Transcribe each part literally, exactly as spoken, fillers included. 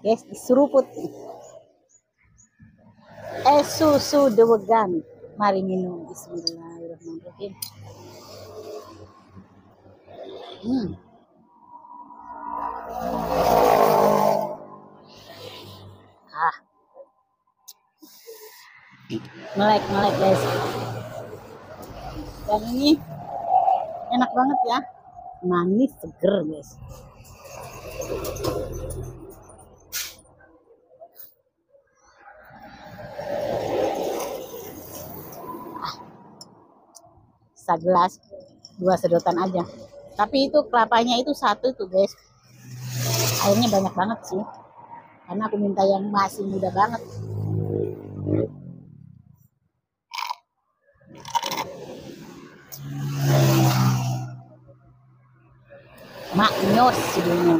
Guys, diseruput. Eh, susu dewegan. Mari minum. Bismillahirrahmanirrahim. Hmm. Ah. Melek, melek guys. Dan ini enak banget ya. Manis, seger guys. Segelas, dua sedotan aja. Tapi itu kelapanya itu satu tuh guys. Airnya banyak banget sih. Karena aku minta yang masih muda banget. Maknyos judulnya.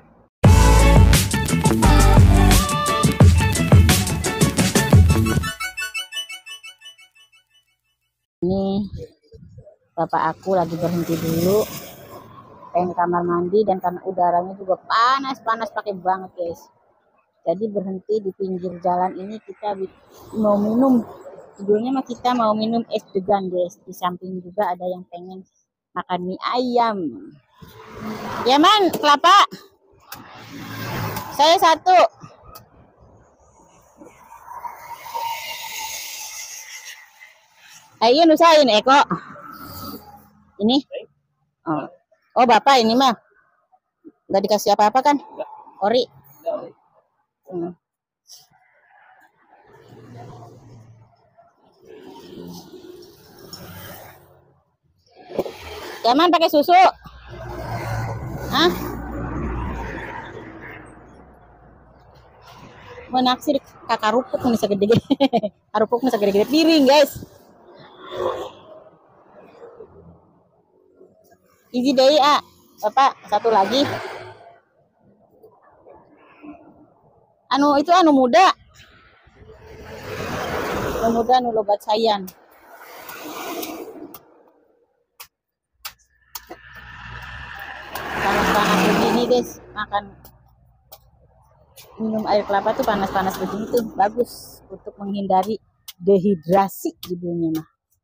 Ini bapak aku lagi berhenti dulu pengen kamar mandi, dan karena udaranya juga panas-panas pakai banget guys, jadi berhenti di pinggir jalan ini. Kita mau minum, judulnya mah kita mau minum es degan guys. Di samping juga ada yang pengen makan mie ayam. Ya man, kelapa saya satu. Ayo nusain Eko ini. Oh, oh bapak ini mah nggak dikasih apa-apa kan? Ori. Hmm. Jangan pakai susu. Hah? Mau naksir kakak rupuk nih segede-gede. Rupuk nih segede-gede piring guys. Iji deh ah, bapak satu lagi. Anu itu anu muda. Anu muda anu lobat sayan. Panas-panas begini guys, makan minum air kelapa tuh panas-panas begini tuh bagus untuk menghindari dehidrasi judulnya mah.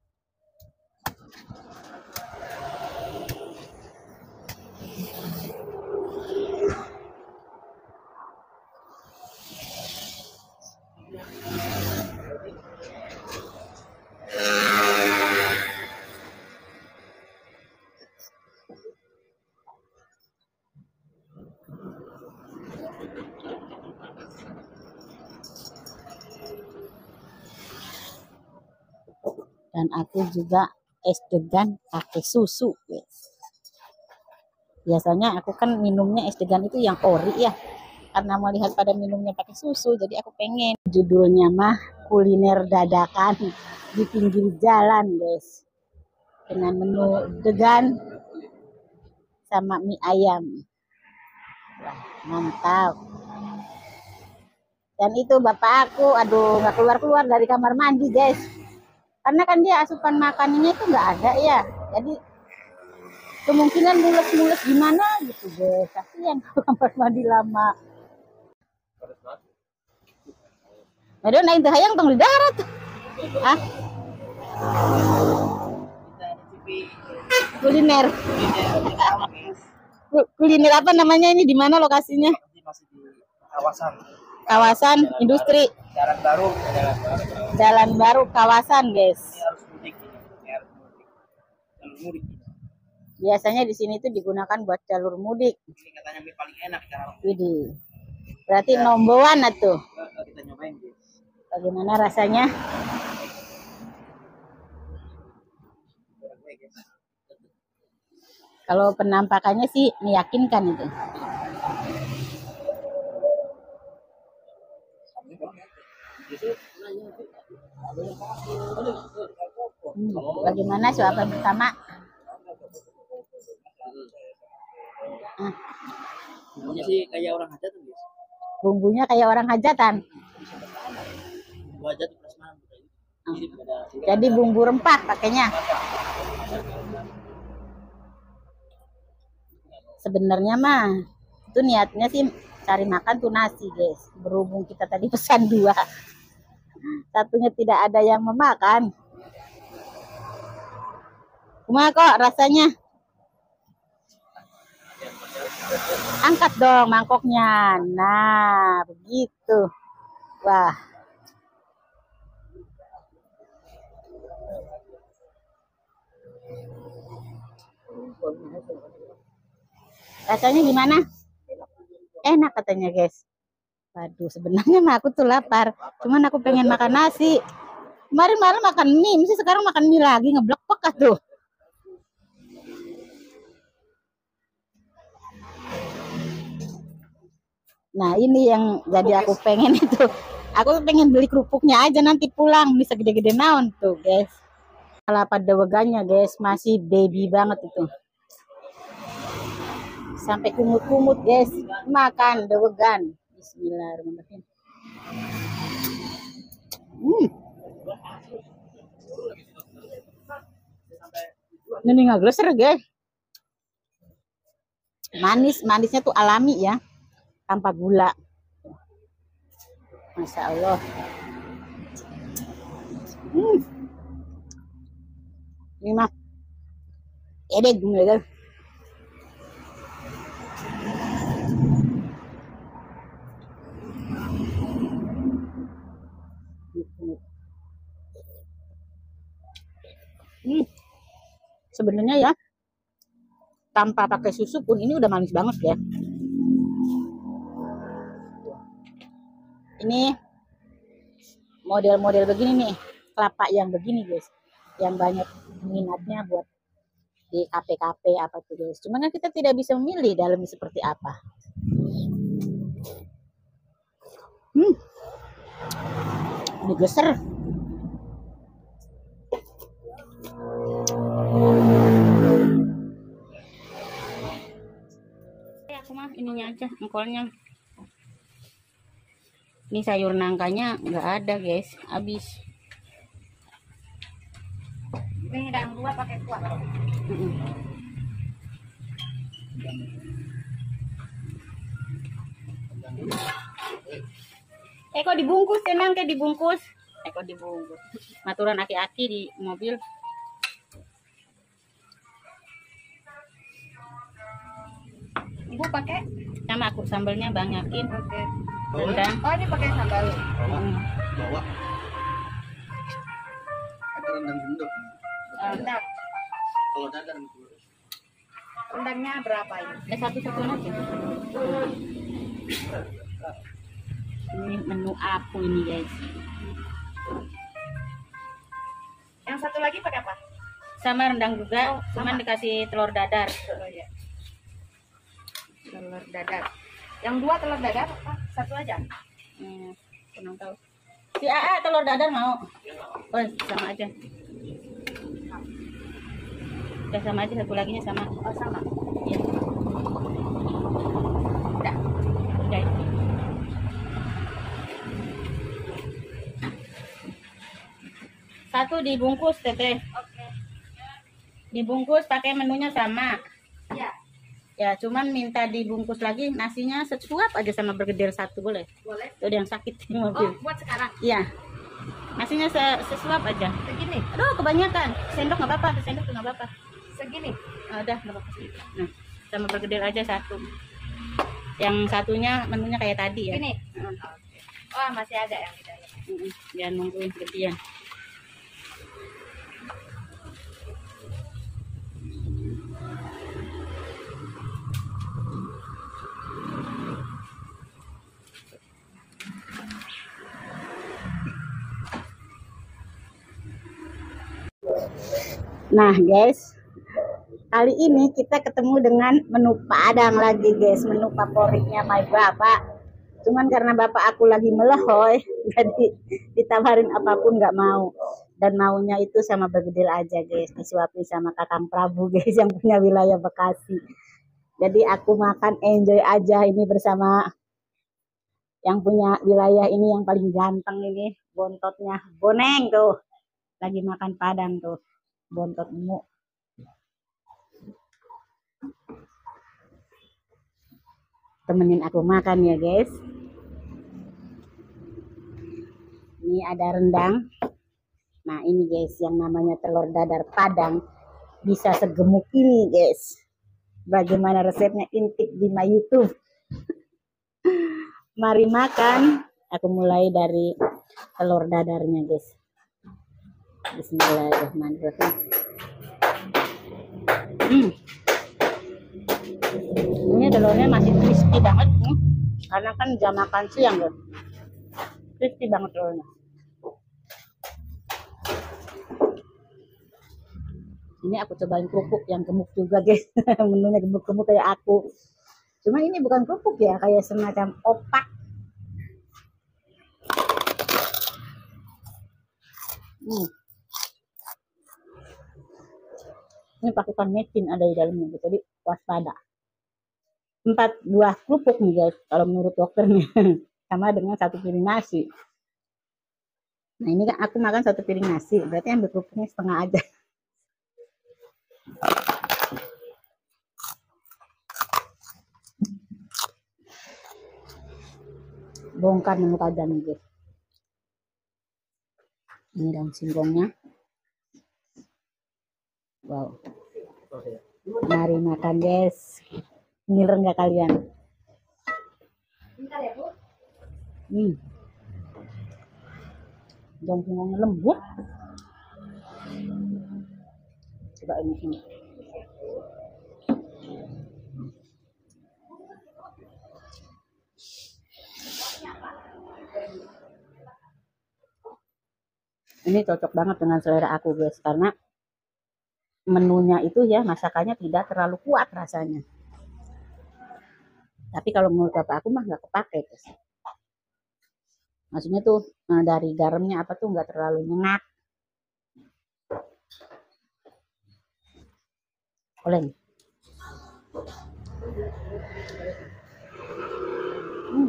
Dan aku juga es degan pakai susu guys. Biasanya aku kan minumnya es degan itu yang ori ya, karena mau lihat pada minumnya pakai susu, jadi aku pengen. Judulnya mah kuliner dadakan di pinggir jalan guys, dengan menu degan sama mie ayam. Wah, mantap. Dan itu bapak aku, aduh nggak keluar-keluar dari kamar mandi guys, karena kan dia asupan makanannya itu nggak ada ya, jadi kemungkinan mules-mules gimana gitu guys. Kasihan kalau kamar mandi lama. Aduh naik hayang tong di darat. Ah. Kuliner. Kuliner apa namanya ini, di mana lokasinya? Masih di kawasan. Kawasan industri. Jalan baru, jalan baru. Jalan baru kawasan, guys. Ini harus mudik, ini harus mudik. Jalur mudik. Biasanya di sini tuh digunakan buat jalur mudik. Ini katanya mie paling enak cara. Widih. Berarti ya. Nomboan atuh. Kita nyobain, guys. Bagaimana rasanya? Kalau penampakannya sih meyakinkan itu. Hmm, bagaimana suapan pertama? Ah. Bumbunya sih kayak orang hajatan, guys. Bumbunya kayak orang hajatan. Bumbu hajat plus mana? Ah. Jadi bumbu rempah pakainya. Sebenarnya mah itu niatnya sih cari makan tuh nasi guys. Berhubung kita tadi pesan dua, satunya tidak ada yang memakan. Cuma kok rasanya? Angkat dong mangkoknya. Nah, begitu. Wah. Rasanya gimana? Enak katanya guys. Waduh, sebenarnya mah aku tuh lapar. Cuman aku pengen makan nasi. Kemarin malam makan mie, mesti sekarang makan mie lagi, ngeblok pekah tuh. Nah, ini yang jadi aku pengen itu. Aku pengen beli kerupuknya aja nanti pulang, bisa gede-gede naon tuh, guys. Kelapa deweganya, guys, masih baby banget itu. Sampai kumut-kumut, guys. Makan dewegan. Bismillahirrahmanirrahim. Hmm. Ini nggak gleser, guys. Manis, manisnya tuh alami ya, tanpa gula. Masya Allah. Hmm. Ini mah edek guys. Hmm. Sebenarnya ya, tanpa pakai susu pun ini udah manis banget ya. Ini model-model begini nih, kelapa yang begini guys, yang banyak minatnya buat di kafe-kafe apa tuh guys. Cuman kan kita tidak bisa memilih dalamnya seperti apa. Hmm, ini geser. Aku mah ininya aja, engkolnya. Ini sayur nangkanya nggak ada guys, habis. Ini yang dua pakai kuah. Eh kok dibungkus emang kayak dibungkus? Eh kok dibungkus? Maturan aki-aki di mobil. Ibu pakai sama aku sambalnya banyakin. Oke. Rendang. Oh ini pakai sambal. Hmm. Bawa. Ada rendang gendut. Rendang. Kalau dadar rendangnya berapa ini? Eh satu satu aja. Ini menu aku ini guys. Yang satu lagi pakai apa? Sama rendang juga, oh, cuman dikasih telur dadar. Oh, ya. Telur dadar. Yang dua telur dadar apa? Satu aja. Hmm, kurang tahu. Si A A telur dadar mau? Oh, sama aja. Udah sama aja, satu laginya sama. Oh, sama. Iya. Udah. Udah. Satu dibungkus, Teteh. Oke. Dibungkus pakai menunya sama. Iya. Ya, cuman minta dibungkus lagi nasinya sesuap aja sama bergedel satu boleh? Boleh. Tuh yang sakit di mobil. Oh, buat sekarang? Iya. Nasinya se sesuap aja. Segini? Aduh, kebanyakan. Sendok nggak apa-apa, sendok nggak apa-apa. Segini? Oh, udah, nggak apa-apa. Nah, sama bergedel aja satu. Yang satunya menunya kayak tadi ya. Ini? Hmm. Oh, masih ada yang di dalam. Hmm, jangan nungguin gedean. Nah guys, kali ini kita ketemu dengan menu Padang lagi guys, menu favoritnya my bapak. Cuman karena bapak aku lagi melehoy, jadi ditawarin apapun nggak mau. Dan maunya itu sama bergedil aja guys, disuapin sama Kakang Prabu guys yang punya wilayah Bekasi. Jadi aku makan enjoy aja ini bersama yang punya wilayah ini, yang paling ganteng ini, bontotnya Boneng tuh. Lagi makan Padang tuh. Bontot mu. temenin aku makan ya guys. Ini ada rendang. Nah ini guys yang namanya telur dadar Padang bisa segemuk ini guys. Bagaimana resepnya, intip di my YouTube. Mari makan. Aku mulai dari telur dadarnya guys. Bismillahirrahmanirrahim. Hmm. Ini telurnya masih crispy banget nih. Karena kan jam makan siang guys. Crispy banget telurnya. Ini aku cobain kerupuk yang gemuk juga guys. Menunya gemuk-gemuk kayak aku. Cuma ini bukan kerupuk ya, kayak semacam opak. Hmm. Ini pakukan mecin ada di dalamnya, jadi waspada. Empat buah kerupuk nih guys, kalau menurut dokternya. Sama dengan satu piring nasi. Nah ini kan aku makan satu piring nasi, berarti ambil kerupuknya setengah aja. Bongkar menu tajam nih guys. Ini daun singkongnya. Wow. Mari makan guys. Ngiler nggak kalian? Hmm. Daun singkongnya lembut. Coba ini sini. Ini cocok banget dengan selera aku guys, karena menunya itu ya masakannya tidak terlalu kuat rasanya. Tapi kalau menurut bapak aku mah nggak kepake guys. Maksudnya tuh dari garamnya apa tuh nggak terlalu nyengat. Oleng. Hmm.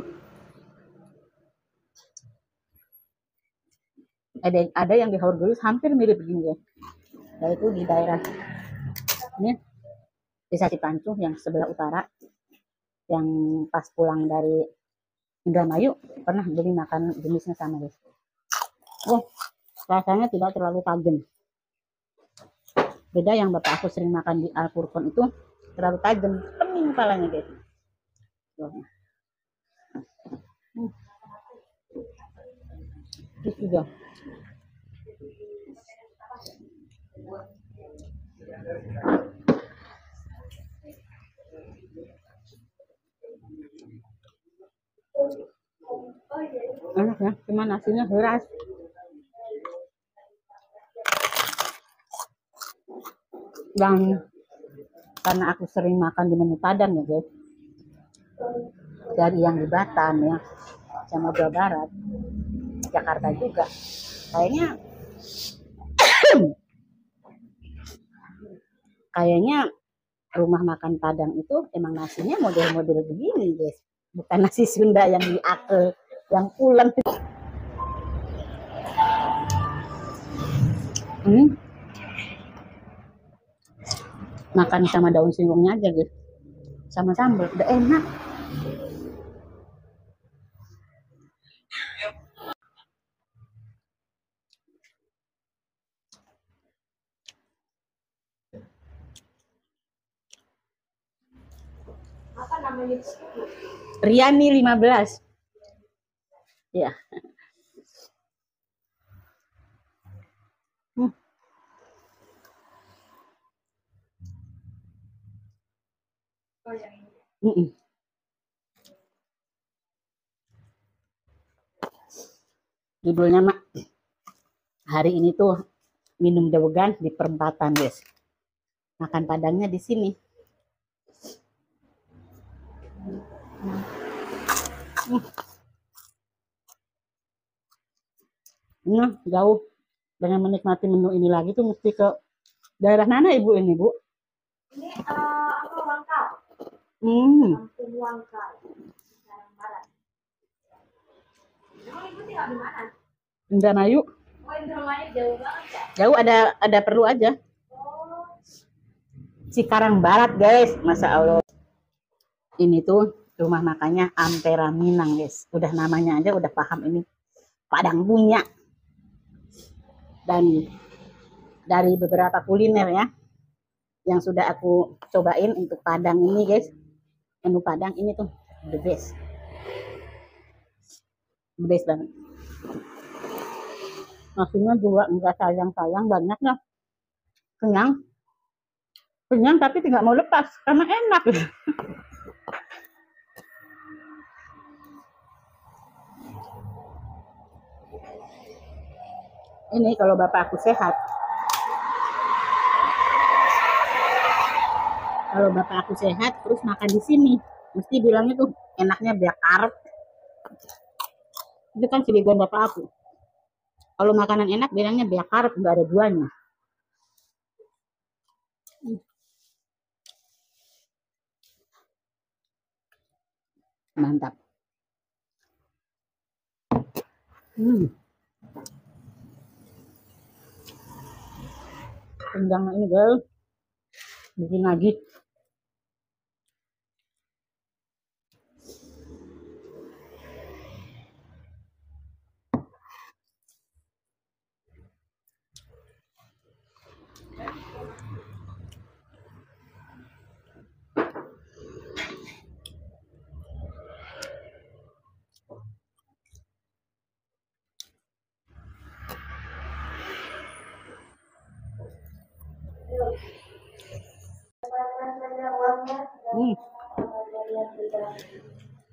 Ada ada yang di Haur Gelis hampir mirip begini ya. Yaitu di daerah ini Desa Cipancung yang sebelah utara, yang pas pulang dari Indramayu pernah beli makan jenisnya sama guys. Oh, rasanya tidak terlalu tajam. Beda yang bapak aku sering makan di Al Furqon itu terlalu tajam, pening kepalanya guys. Hmm. Terus juga enak ya, cuma nasinya keras. Dan karena aku sering makan di menu Padang ya guys, dari yang di Batam ya, sama Jawa Barat, Jakarta juga, kayaknya kayaknya rumah makan Padang itu emang nasinya model-model begini guys, bukan nasi Sunda yang diakel, yang pulen. Hmm. Makan sama daun singkongnya aja guys, sama sambal udah enak. Apa namanya? Riani lima belas. Ya. Hmm. Oh, yang ini. Mm -mm. Judulnya mak hari ini tuh minum dewegan di perempatan guys. Makan Padangnya di sini. Hmm. Nah, jauh. Dengan menikmati menu ini lagi tuh mesti ke daerah mana ibu ini bu? Ini uh, apa Wangkal? Hmm. Kampung Wangkal, Semarang Barat. Emang ibu tinggal di mana? Indramayu. Oh, Indramayu jauh banget ya? Jauh, ada ada perlu aja. Oh. Cikarang Barat guys, masa Allah. Ini tuh Rumah makannya Ampera Minang, guys. Udah namanya aja udah paham ini Padang punya. Dan dari beberapa kuliner ya yang sudah aku cobain untuk Padang ini, guys. Menu Padang ini tuh the best. The best banget. Nasinya juga enggak sayang-sayang, banyak lah. Kenyang. Kenyang tapi tidak mau lepas karena enak. Ini kalau bapak aku sehat. Kalau bapak aku sehat terus makan di sini, mesti bilangnya tuh enaknya biar karep. Itu kan cirigon bapak aku. Kalau makanan enak bilangnya biar karep, nggak ada duanya. Mantap. Hmm. Rendang ini guys, bikin lagi.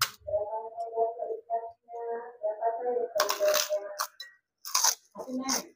Hmm.